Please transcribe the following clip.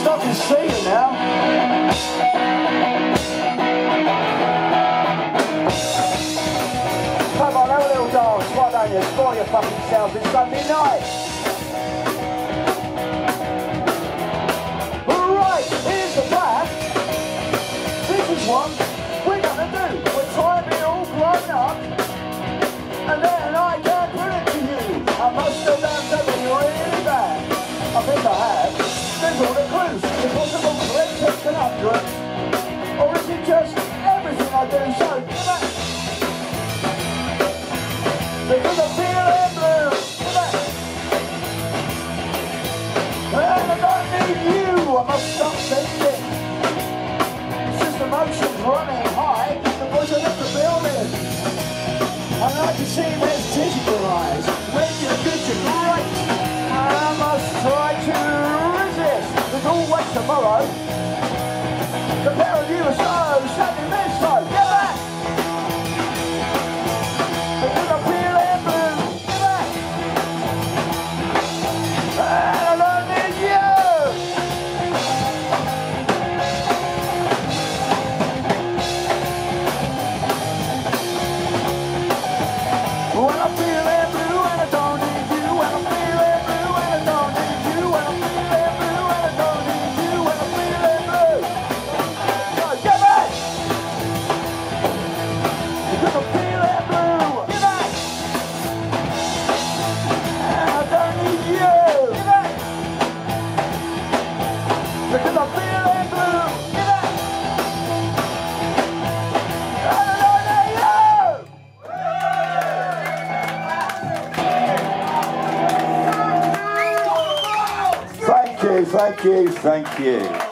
Stop his seat now. Come on, have a little dance. Why don't you? Spoil your fucking self. It's Sunday night. Right, here's the plan. This is what we're gonna do. We're trying to be all grown up, and then I can put it to you. I must have done something really bad. I think I have. There's all the clues. The possible collective conundrum. Or is it just everything I do so? Because I feel it blue. And I don't need you. I must stop thinking. It's just emotions running high. The voice I left the building. I like to see there's tears in your eyes. When you're good, you're great. I must try to resist. There's always tomorrow. The pair of you are so standing there slow. Get back! Because I feel it blue. Get back! And I don't need you! When I feel it blue and I don't need you. When I feel it blue and I don't need you. When I feel it blue and I don't need you. When I feel it blue. So get back! Because I feel it blue. Get back! And I don't need you. Get back! Because I feel it blue. Get back! And I don't need you. Thank you, thank you, thank you.